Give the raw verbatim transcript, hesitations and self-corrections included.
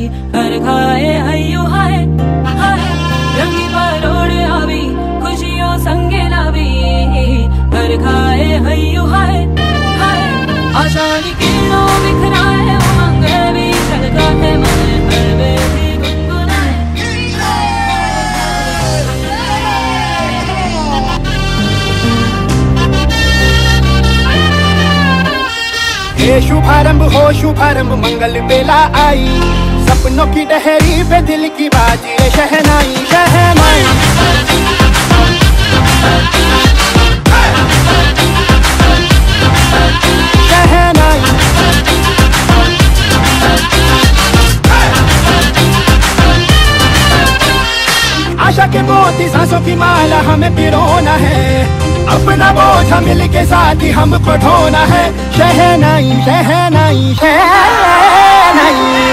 घर खाए हयू हाय हाय रंगी परोड़ आवी खुशियों संगे लावी घर खाए हयू हाय हाय आशानी किरणों बिखराए उमंग भी छलकाते मन हर बेली गुनगुनाए ये शुभारंभ हो शुभारंभ मंगल बेला आई सपनों की डहरी पे दिल की बाजी शहनाई शहनाई शहनाई आशा के मोती सांसों की माला हमें पिरोना है अपना बोझ मिल के साथ ही हमको ढोना है शहनाई शहनाई शहनाई